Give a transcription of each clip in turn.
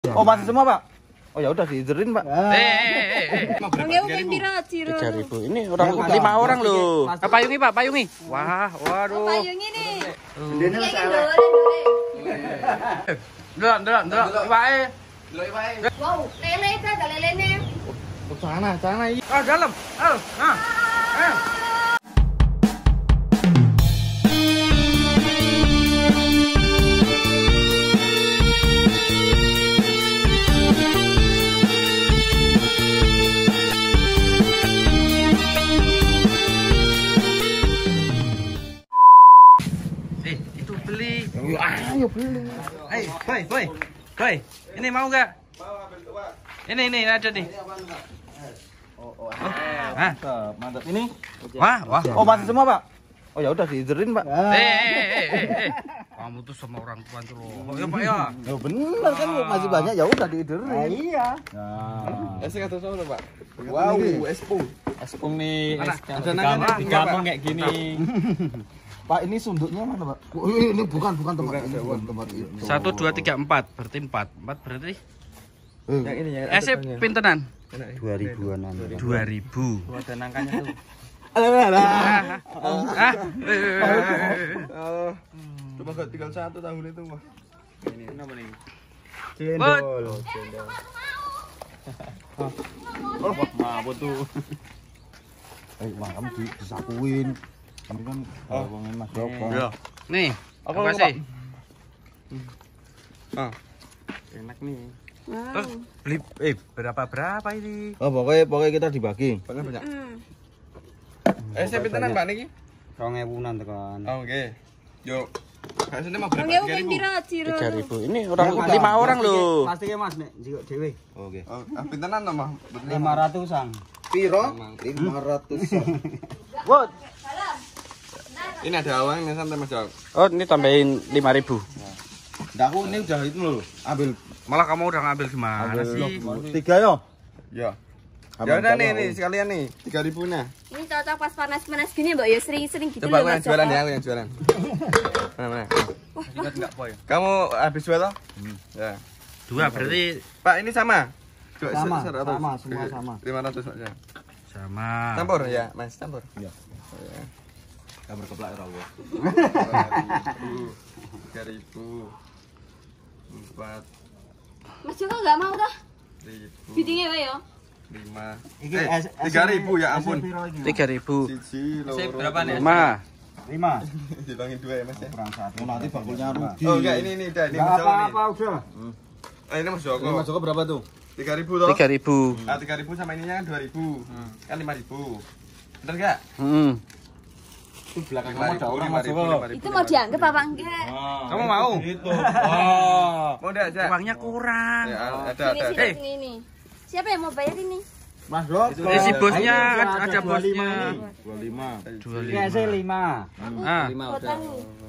Oh, masih semua, Pak? Oh, ya udah diizerin, Pak. Ini orang 5 orang loh. Payungi, Pak, payungi. Wah, waduh. Payungi nih. Ndelok, iwake. Wow, lele ta, ada lelene. Sana. Ah, dalam. Itu beli. Ayo beli. Boy. Ini mau nggak? Ini ada nih. Mantap. Ini. Wah. Oh, masih semua, Pak? Oh, ya udah diizerin, Pak. Kamu tuh sama orang tua tuh. Ya, Pak ya. Ya bener kan masih banyak, ya udah diizerin. Iya. Nah. Es kata sama Pak. Wow, espung nih. Ada nangka digantung kayak gini. Pak, ini sunduknya mana, Pak? Oh, ini bukan tempat ini. 1, 2, 3, 4. Berarti 4 berarti. Yang ini ya. Es pintenan. 2000-an. 2000. Ada nangkanya tuh. Cuma gak tinggal 1 tahun itu, Pak. Ini apa nih? Cendol. Oh, mabuk tuh. Kamu disakuin. Ini kan bawangin Mas Joko. Ya. Nih, Apa sih? Enak nih. Terus beli berapa ini? Oh, pokoknya kita dibagi. Pakai banyak. Saya pintenan Pak niki? 2000-an tekan. Oh, nggih. Yo. Biasanya mau berapa? 3.000. Ini orang 5 orang loh. Pasti Mas nek njiko dhewe. Oke. Oh, pintenan to, Mas? 500-an. Piro? 500. What? Ini ada awang nih santai Mas Jok. Oh, ini tambahin 5.000. Nggak, aku ini udah itu loh. Ambil. Malah kamu udah ngambil gimana sih? 3 yo. Ya. Ya udah nih sekalian nih 3.000-nya. Ini cocok pas panas-panas gini, Mbak. Ya sering-sering gitu Coba loh, aku yang Mas jualan Joko. ya, aku yang jualan. Mana? Ingat enggak, Boy? Kamu habis jual toh? Ya. 2 berarti Pak, ini sama. Sama, semua sama. 500 Mas. sama. Campur ya, Mas, campur. Iya. Oh, ya. Kabar keplak ora gua. 3.000. 4. Mas Joko nggak mau dah. 1.000. Biddingnya Pak ya. 5. Iki 3.000 ya ampun. 3.000. Siji, loro. Berapa nih? 5. 5. Dibangin 2 ya, Mas ya. Kurang 1. Oh, nanti bakulnya rugi. Oh, enggak ini udah ini Enggak Mas Joko nih. apa-apa udah. Ini Mas Joko. Ini Mas Joko berapa tuh? 3.000 toh? 3.000. Ah, 3.000 sama ininya kan 2.000. Kan 5.000. Bener enggak? Itu belakang kamu ada orang Mas Joko. Itu mau dianggap apa enggak? Kamu mau? Itu. Oh. Mau enggak aja? Uangnya kurang. Ya, ada. Sini. Siapa yang mau bayar ini? Mas Joko. Si bosnya ada bosnya. 25. Iya, saya 5. Ah. 5 udah. Potong.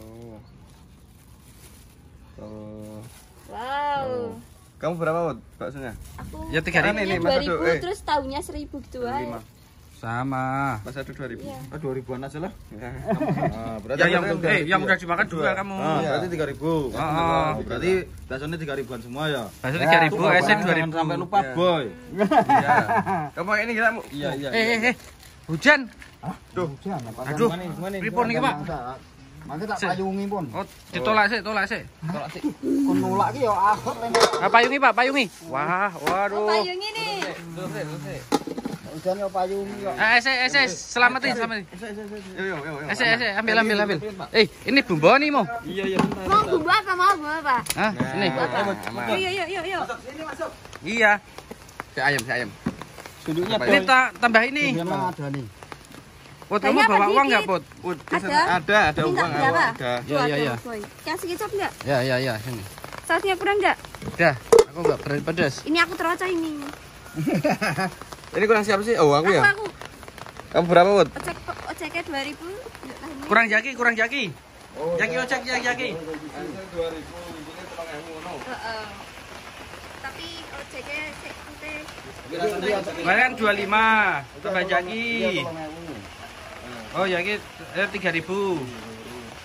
Oh. Wow. Kamu berapa Bud, baksonya? Aku Ya, 3.000. Ini, ini Mas Adu, 2000 terus tahunnya 1000 gitu aja. Sama. Mas ada 2.000. Iya. 2000-an aja lah. Ya. Ah, berarti Yang udah dimakan 2 kamu. berarti 3.000. Berarti baksonya 3.000-an semua ya. Bakso 3.000, esnya Jangan 2.000. sampai lupa, Iya. Boy. Iya. Kamu pakai ini kita mau. Iya. Hujan. Tuh. Aduh. Pripun iki, Pak? Mangke tak payungi pun. Oh, ditolak sih. Kon nolak ki ya akot Ah, payungi, Pak, payungi. Wah, Oh, waduh. payung ini. udan yo payungi kok. Selamatin. Yo. Ambil. Ini bumbu nih mau. Iya. Mau bumbu apa? Hah? Ini. Yuk. Iya. Si ayam. Suduknya Ini tambah ini. ada nih. Put, kamu bawa uang nggak, Put? Ada Ini uang nggak berapa? ada. Iya. Kasih kecap enggak? Ya, sini. Sausnya kurang enggak? Udah, aku nggak pedas. Ini aku terocok ini. Ini kurang siapa sih? Oh, aku ya. Aku. Kamu berapa, Bud? Ojeknya 2.000. Kurang jaki. Oh, Jaki ojek. 2.000, ini tukang emu ngono. Tapi ojeknya sik. Kemarin 25, tambah jaki. Oh, jaki 3.000.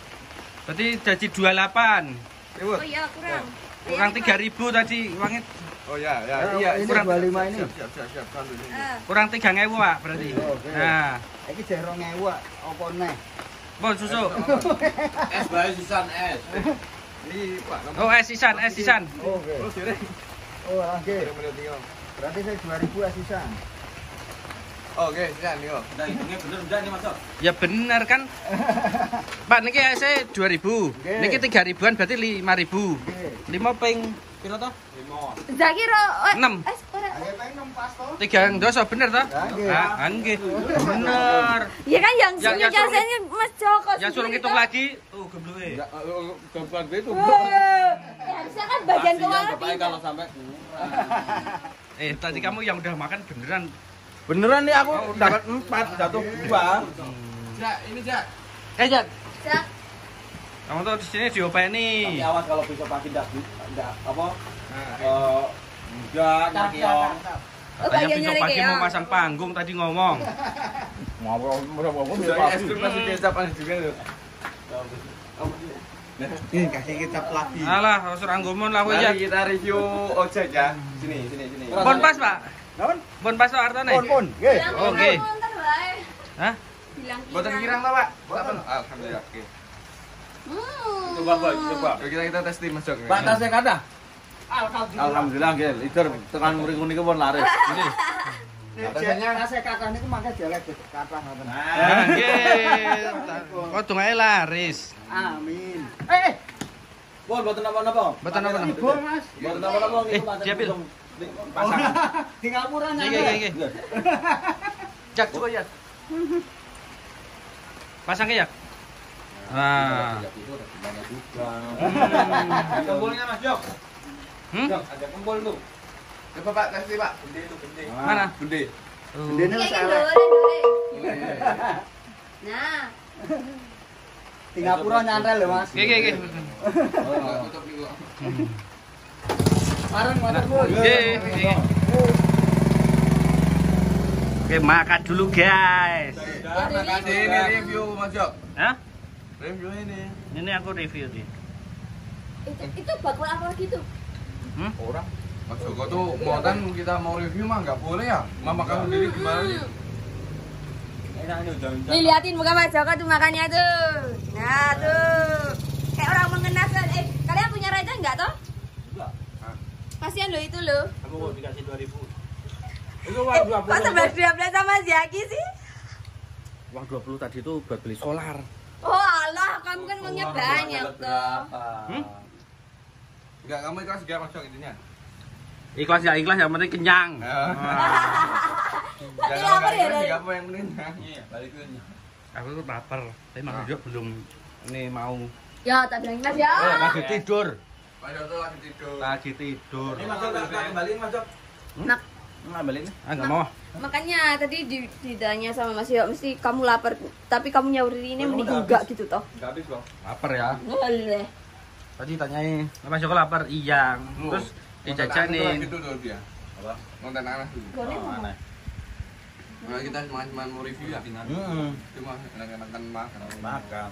Berarti jadi 28. Oh iya, kurang. Kurang 3.000 tadi uangnya Oh ya, Ini 25 ini. Siap. Kan ini. Kurang 3.000 Pak berarti. Oke. Nah, Iki jek 2.000 apa neh? bon susu. Es bae sisan es. Ini Pak. Oh, es sisan. Oke. Terus dire. Oh, oke. Menit tinggal. Berarti saya 2.000 asisan. Oke, sisan yo. Nah, hitungnya bener enggak nih, Mas? Ya bener kan. Pak niki esnya 2.000. Niki 3.000-an berarti 5.000. Oke. 5 ping piro to? Zaki ro. 6. Ora. Ayo pengen pas to. 3 dosa bener to? Nggih. Ah, nggih. Bener. Ya kan yang Yang suruh suruh- jasanya Mas Joko. Ya suruh sendiri ngitung toh. lagi. Tuh gebluke. Gampang itu. Ya, harusnya kan bagian keuangan Bapaknya kalau pintar. sampai Tadi kamu yang udah makan beneran. beneran nih aku dapat 4 jatuh 2. Jak, ini Jak. Jak. Jak. Kamu tuh di sini diopeni. Tapi awas kalau besok pagi enggak apa enggak nyakiong. Oh, Katanya bagian besok nyari pagi mau keong. pasang panggung tadi ngomong. Saya es krim kasih kecap juga loh. Ini kasih kecap lagi. Alah, harus ranggumon lah kowe Mari ya. kita review ojek ya. Sini. Bon pas, Pak. Naon? Bon pas to artone. Pun. Nggih. Bilang Oke. kirang, ntar wae. Hah? Bilang Boten kirang toh, Pak? Boten. Alhamdulillah. Oke. Hmm. Coba. Yuk kita testing Mas Jok. Pak tasnya kada? Alhamdulillah nggih, lider tekan mriku niku pun laris. Ini. Biasanya saya kata niku mangke jelek kata ngoten. Nah, nggih. Kodong ae laris. Amin. Bon, boten napa-napa. Betul apa? Libur, Mas. Boten napa-napa niku dia pil. pasang. Tinggal murah Nggih. Jak coba ya. Pasang ya. Nah. Kembulnya Mas Jok. Hmm? Ada kembul tuh. Coba Pak, testing Pak. Gede itu, gede. Mana? Gede. Gendene Iya, wis kan, elek. dore. Nah, Tinggal pura nyantel lho, Mas. Nggih. Tutup nih kok. Bareng motor Bu. Nggih. Oke, makan dulu, guys. Makasih ini review Mas Jok. Hah? Review ini. Ini aku review nih. itu bakul apa gitu? Orang Mas Joko tuh muatan kita mau review mah nggak boleh ya. Mama kamu sendiri gimana sih? Enak ini udah. Nih liatin muka Mas Joko tuh makannya tuh. Nah tuh, kayak orang mengenaskan. Kalian punya raja nggak toh? Enggak. Kasihan lo itu lo. Aku mau dikasih 2000. Itu uang 20. Kok 11-12 sama Zaki sih? Uang 20 tadi tuh buat beli solar. Oh Allah, kamu kan uangnya banyak toh. Enggak, kamu ikhlas gak Mas Jok intinya? Ikhlas ya ikhlas, yang penting kenyang. Tapi lapar ya dari. Enggak apa yang penting. Iya, balikin. Aku tuh lapar, tapi Mas juga belum ini mau. Ya, tak bilangin Mas ya. Lagi tidur. Mas Jok tuh lagi tidur. Lagi tidur. Ini Mas Jok tak kembaliin Mas Jok. Nak, Ngambilin. Ah enggak mau. makanya tadi ditanya sama Mas Yo, mesti kamu lapar, tapi kamu nyaurin ini mending enggak gitu toh. Enggak habis loh. Lapar ya. Boleh. Tadi tanyain, Mas Joko lapar? Iya. Terus dijajanin. Gitu tuh dia. Apa? Konten anak tuh. Boleh. Mana? Nah, kita cuma mau review ya. Cuma enak-enakan makan. Makan.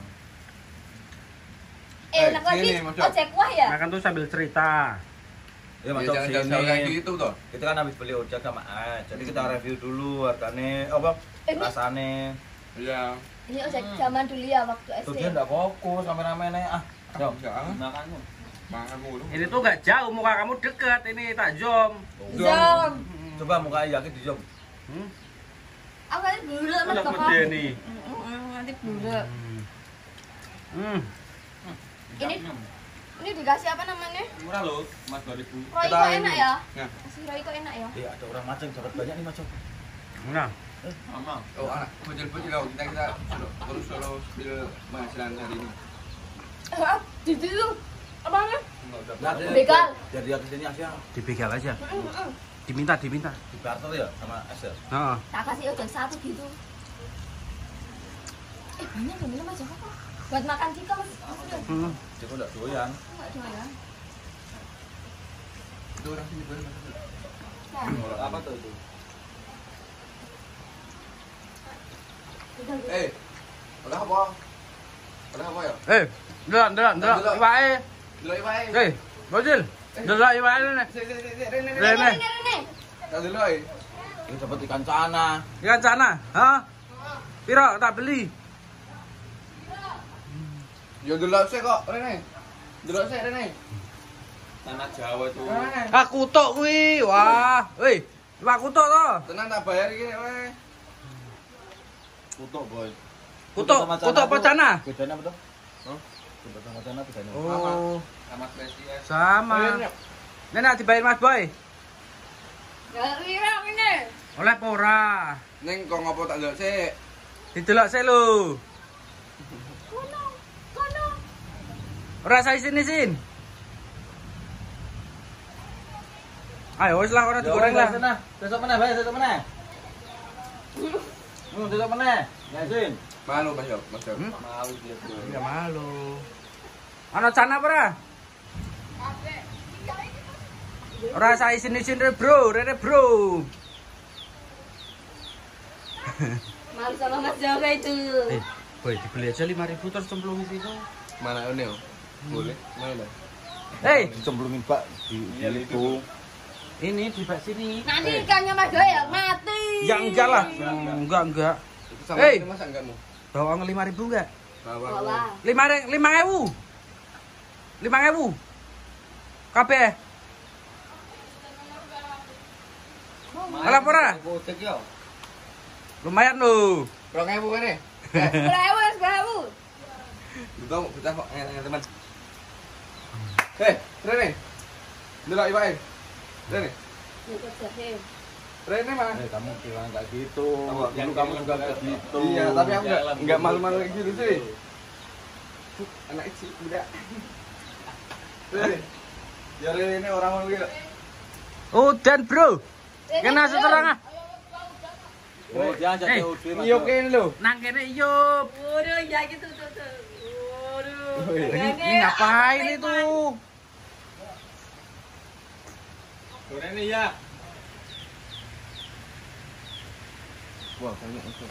Enak lagi sini, Mas Jok. ojek wah ya. Makan tuh sambil cerita. Ya Mas Ya, Jok jangan jauh kayak sini. gitu tuh. Kita kan habis beli ojek sama As. Jadi kita review dulu harganya apa? Ini- Rasane. Iya. Ini ojek zaman dulu ya waktu SD. Tuh dia enggak fokus rame-rame nih. Jok. Jangan. Makanmu. Makan mulu. Ini tuh nggak jauh, muka kamu deket. Ini tak zoom. Jom. Coba muka yakin di Jok. Aku tadi dulu Mas Udah Joko. gede nih. Nanti dulu. Hmm. Ini dikasih apa namanya? Murah loh, Mas 2000. Roy kok enak ya? Nah. Kasih Roy kok enak ya? Iya, ada orang macam dapat banyak nih Mas Jok. Nah, Mama. Oh, anak bocil-bocil loh. Kita terus bil penghasilan hari ini. Jadi tuh apa namanya? Nah, Begal. Jadi dia kesini aja. dibegal aja. Diminta. Di barter ya sama Es ya. Heeh. Tak kasih ojek satu gitu. Banyak yang minum aja kok. Buat makan Cika Mas. Hmm. Dia kok enggak doyan. Enggak cuma ya. Itu orang sini boleh masuk. Nah, Apa tuh itu? begal. Ada apa? Ada apa ya? Delok. Iwake. Delok Pak. Bocil. Delok iki wae rene. Rene. Tak delok iki. Ini dapat ikan cana. Ikan cana. Hah? Piro tak beli? Yo delok sik kok, Rene. Delok sik Rene. Tanah Jawa tuh. Ah kutuk kuwi. Wah, woi. Iwak kutuk to. Tenang tak bayar iki weh. Kutuk, boy. Kutuk apa cana? Bedanya apa tuh? Hah? Kutuk sama cana bedanya. Oh, Sama spesies. sama. Nenek dibayar Mas Boy. Ya kira ini. Oleh apa ora? Ning kok ngopo tak delok sik. Didelok sik lho. Kono. Ora saya sini sin. Ayo wis lah ora digoreng lah. Besok mana, Bay? Besok mana? Besok mana? Yasin. Malu Mas yo, Mas yo. Malu dia tuh. Enggak malu. Ana cana apa ora? Ora saya sini-sini bro, rene bro. Malu sama Mas Jawa itu. Boy, dibeli aja 5.000 terus cemplung di situ. Mana ini yo? Boleh. Mana? Hei, Cemplungin Pak di itu. ini di bak sini. Nanti ikannya Mas Jawa ya mati. Ya enggak lah. Enggak. Itu sama Hei. ini masa enggak mau? Bawang 5.000 enggak? Bawa. 5.000. 5.000. Kabeh. Alah ora? Kotek yo. Lumayan lho. 2.000 kan nih? Berawu. Kita kita kok teman. Hei, Rene. Delok iki, Pak. Rene. Rene mah. Kamu bilang kayak gitu. Apa? Dulu kamu juga kayak gitu. Iya, tapi aku enggak malu-malu kayak gitu sih. Anak kecil muda. Rene. Ya Rene orang mau gitu. Udan, Bro. Kena seterang ah. Oh, dia ajak Eh, Udin. Iyo kene lho. Nang kene iyup. Waduh, ya gitu tuh. Waduh. Ini ngapain itu? Rene ya. Wah, banyak itu.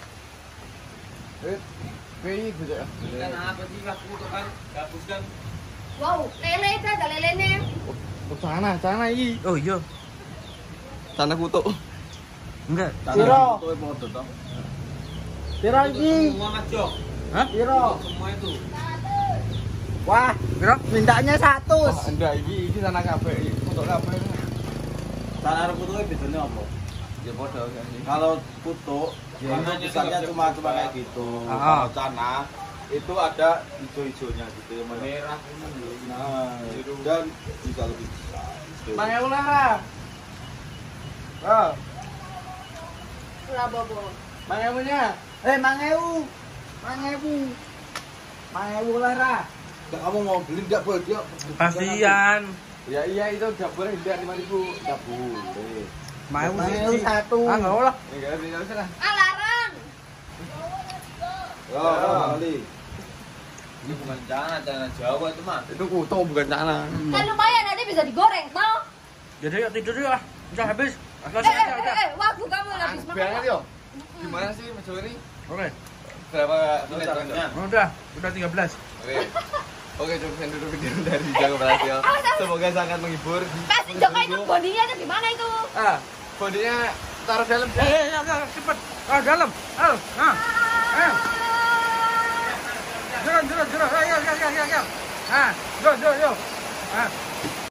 Pei beda. Kan apa sih waktu itu kan gabus kan. Wow, lele itu ada lelenya. Oh, sana iki. Oh iya. Sana kutuk. Enggak. Piro? Itu foto toh. Piro iki? Semua Mas Jo. Hah? Piro? Semua itu. Wah, Piro? mintanya 100. Enggak, iki sana kabeh, iki kutuk kabeh. Tanah arep kutuke bedane apa? Ya padha kan. Kalau kutuk, dia itu besarnya cuma kayak gitu. Ah. Kalau cana itu ada hijau-hijaunya gitu, yang merah. Nah, dan bisa lebih besar. Mangai ulah. Oh, Ora bobo. mangai punya. Mangewu lah Ra. Kamu mau beli enggak boleh dia. Kasihan. Ya iya itu enggak boleh enggak 5.000. Enggak boleh. Mau Mangewu sih. 1. Ah, enggak lah. Enggak ada sana. Larang. kali. Ini bukan cana Jawa itu mah. Itu kutuk bukan cana. Kan lumayan nanti bisa digoreng, toh. Jadi yuk tidur yuk. Udah habis. Udah. Waktu kamu habis makan. Banget yo. Gimana sih Mas Jo ini? Oke. Berapa menit? Caranya. Udah 13. Oke. Oke, cukup sekian dulu video dari Jago Prasetyo. Semoga sangat menghibur. Kasih Joko itu bodinya ada di mana itu? Ah, bodinya taruh dalam. Cepet. Ah, dalam. Jalan. Ayo. Ah, yo. Ah.